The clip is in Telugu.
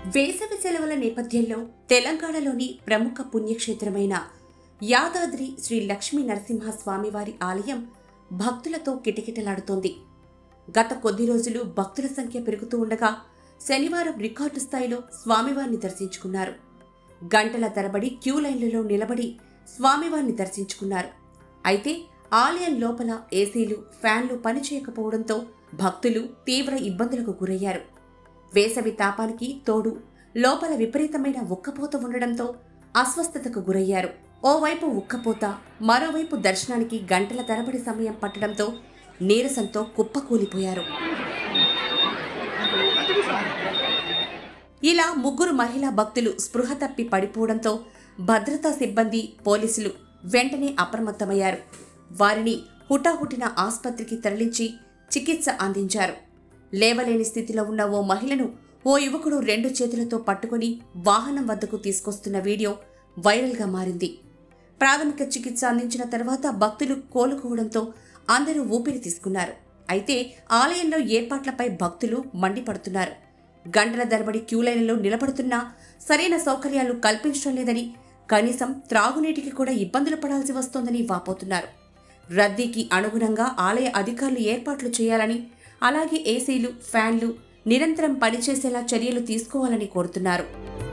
వేసవి సెలవుల నేపథ్యంలో తెలంగాణలోని ప్రముఖ పుణ్యక్షేత్రమైన యాదాద్రి శ్రీ లక్ష్మీ నరసింహ స్వామివారి ఆలయం భక్తులతో కిటకిటలాడుతోంది. గత కొద్ది రోజులు భక్తుల సంఖ్య పెరుగుతూ ఉండగా శనివారం రికార్డు స్థాయిలో స్వామివారిని దర్శించుకున్నారు. గంటల తరబడి క్యూ లైన్లలో నిలబడి స్వామివారిని దర్శించుకున్నారు. అయితే ఆలయం లోపల ఏసీలు, ఫ్యాన్లు పనిచేయకపోవడంతో భక్తులు తీవ్ర ఇబ్బందులకు గురయ్యారు. వేసవి తాపానికి తోడు లోపల విపరీతమైన ఉక్కపోత ఉండడంతో అస్వస్థతకు గురయ్యారు. ఓవైపు ఉక్కపోత, మరోవైపు దర్శనానికి గంటల తరబడి సమయం పట్టడంతో నీరసంతో కుప్పకూలిపోయారు. ఇలా ముగ్గురు మహిళా భక్తులు స్పృహ తప్పి పడిపోవడంతో భద్రతా సిబ్బంది, పోలీసులు వెంటనే అప్రమత్తమయ్యారు. వారిని హుటాహుటిన ఆస్పత్రికి తరలించి చికిత్స అందించారు. లేవలేని స్థితిలో ఉన్న ఓ మహిళను ఓ యువకుడు 2 చేతులతో పట్టుకుని వాహనం వద్దకు తీసుకొస్తున్న వీడియో వైరల్గా మారింది. ప్రాథమిక చికిత్స అందించిన తర్వాత భక్తులు కోలుకోవడంతో అందరూ ఊపిరి తీసుకున్నారు. అయితే ఆలయంలో ఏర్పాట్లపై భక్తులు మండిపడుతున్నారు. గంటల తరబడి క్యూలైన్లలో నిలబడుతున్నా సరైన సౌకర్యాలు కల్పించడం లేదని, కనీసం త్రాగునీటికి కూడా ఇబ్బందులు పడాల్సి వస్తోందని వాపోతున్నారు. రద్దీకి అనుగుణంగా ఆలయ అధికారులు ఏర్పాట్లు చేయాలని, అలాగే ఏసీలు, ఫ్యాన్లు నిరంతరం పనిచేసేలా చర్యలు తీసుకోవాలని కోరుతున్నారు.